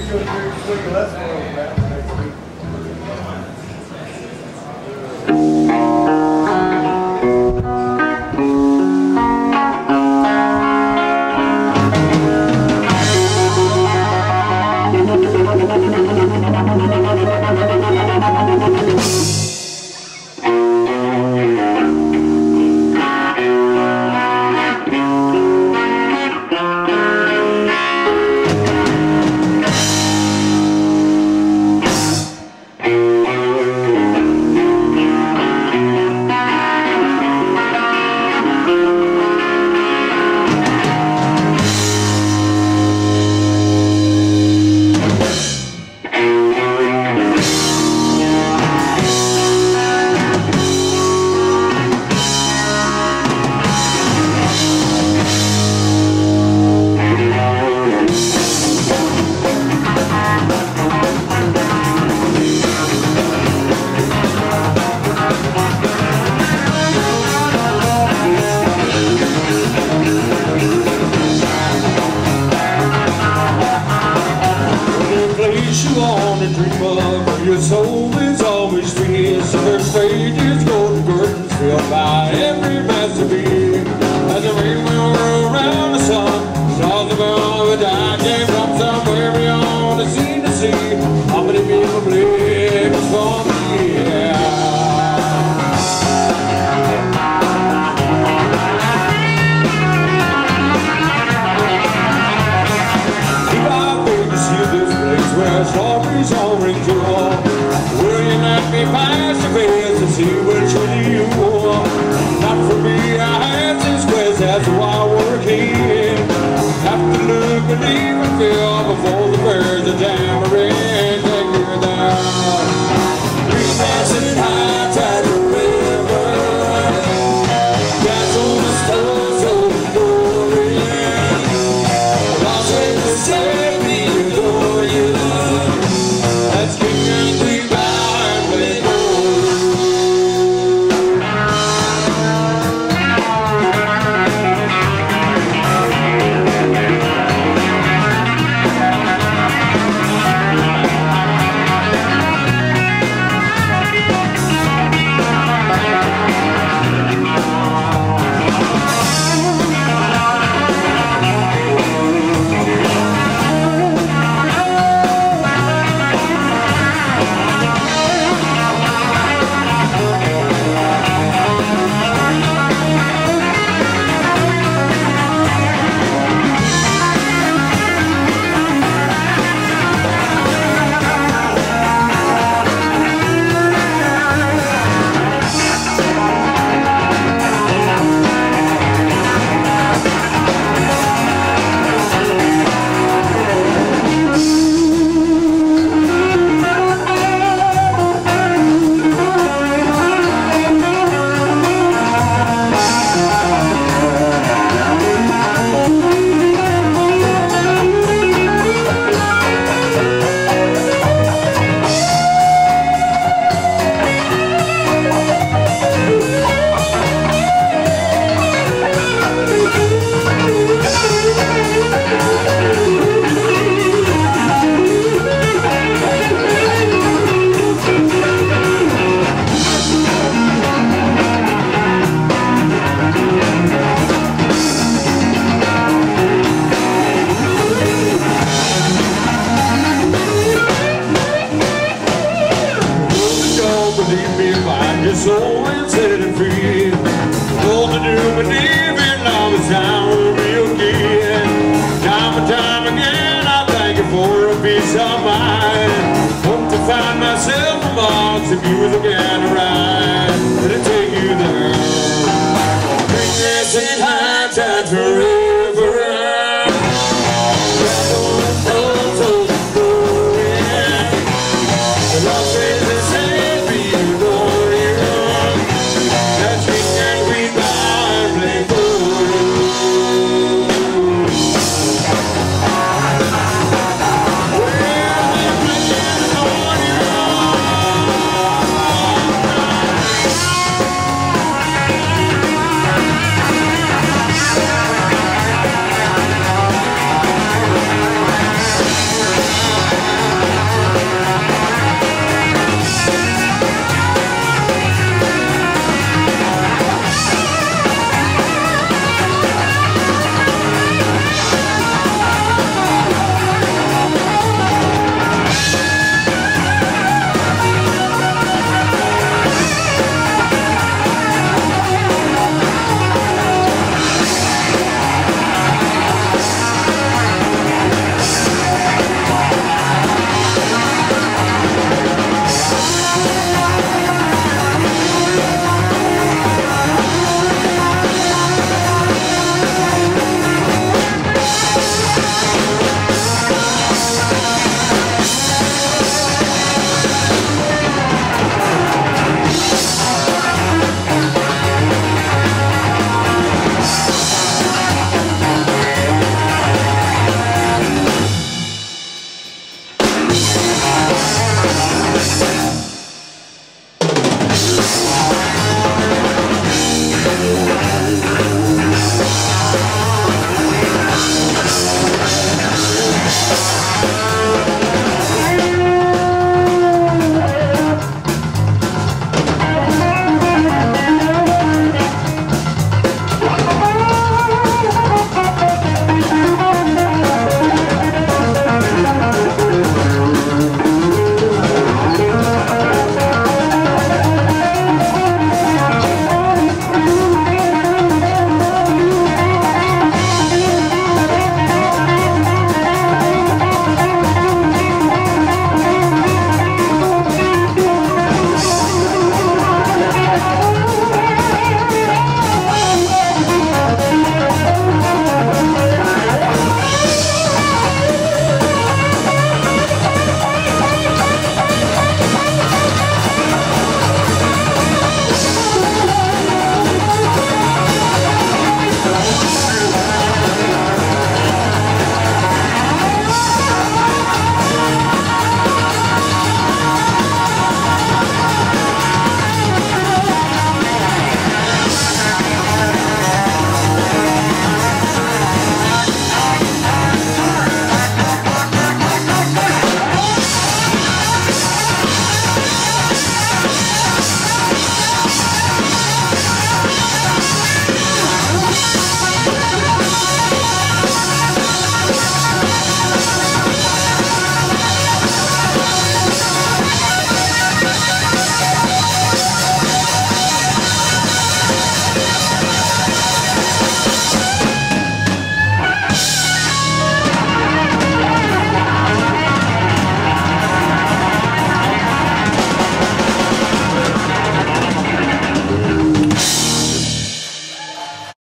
you a big swing of less world back next week. Your soul is always free. Center stages, golden curtains filled by every masterpiece. As the rain will roll around the sun, stars above the die came from somewhere beyond the sea to see. How many people believe it's for me? Keep our baby, see this place where stories all ring true. Face to face to see which one you are. Not for me, I had this quest, that's why I work here. Have to look and even feel before the birds are jammering. Take you down. Green dancing high tide river. That's on the stars of the glory. Lost ways to save me, adore you. That's king and queen. Your soul and set it free. All to do but live in love is time we'll be again. Time and time again I thank you for a peace of mind. Hope to find myself amongst the views again to ride. Let it take you there. Bring this in high tide forever.